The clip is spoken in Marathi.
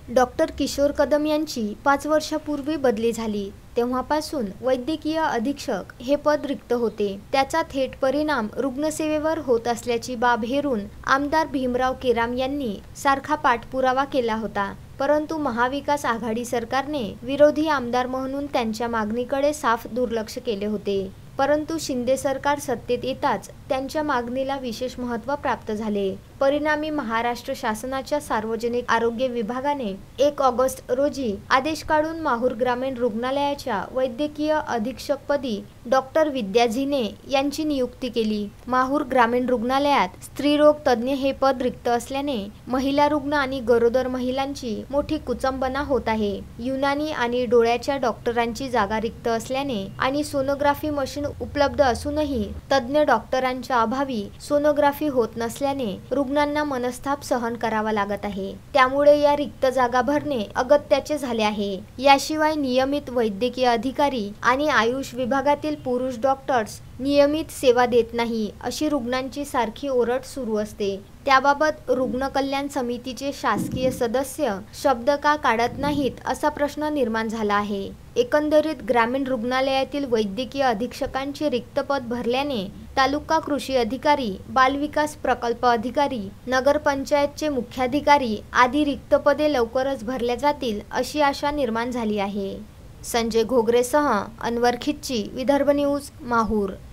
डॉक्टर किशोर कदम यांची 5 वर्षापूर्वी बदली झाली तेव्हापासून वैद्यकीय अधीक्षक हे पद रिक्त होते। त्याचा थेट परिणाम रुग्णसेवेवर होत असल्याची बाब हेरून आमदार भीमराव केराम यांनी सारखा पाठपुरावा केला होता, परंतु महाविकास आघाडी सरकारने विरोधी आमदार म्हणून त्यांच्या मागणीकडे साफ दुर्लक्ष केले होते। परंतु शिंदे सरकार सत्तेत येताच त्यांच्या मागणीला विशेष महत्त्व प्राप्त झाले। परिणामी महाराष्ट्र शासनाच्या सार्वजनिक आरोग्य विभागाने 1 ऑगस्ट रोजी आदेश काढून माहूर ग्रामीण रुग्णालयाच्या वैद्यकीय अधीक्षकपदी डॉक्टर विद्या झिने यांची नियुक्ती केली। माहूर ग्रामीण रुग्णालयात स्त्रीरोग तज्ज्ञ हे पद रिक्त असल्याने महिला रुग्ण आणि गरोदर महिलांची मोठी कुचंबना होत आहे। युनानी आणि डोळ्याच्या डॉक्टरांची जागा रिक्त असल्याने आणि सोनोग्राफी मशीन उपलब्ध असूनही तज्ज्ञ डॉक्टरांच्या अभावी सोनोग्राफी होत नसल्याने रुग्णांना मनस्ताप सहन करावा लागत आहे। त्यामुळे या रिक्त जागा भरणे अगत्याचे झाले आहे। याशिवाय नियमित वैद्यकीय अधिकारी आणि आयुष विभागातील पुरुष डॉक्टर्स नियमित सेवा देत नाही अशी रुग्णांची सारखी ओरड सुरू असते। त्याबाबत रुग्ण कल्याण समितीचे शासकीय सदस्य शब्द का काढत नाहीत असा प्रश्न निर्माण झाला आहे। एकंदरीत ग्रामीण रुग्णालयातील वैद्यकीय अधीक्षकांचे रिक्त पद भरल्याने तालुका कृषी अधिकारी, बालविकास प्रकल्प अधिकारी, नगरपंचायतचे मुख्याधिकारी आदी रिक्त पदे लवकरच भरल्या जातील अशी आशा निर्माण झाली आहे। संजय घोगरेसह अनवर खिच्ची, विदर्भ न्यूज, माहूर।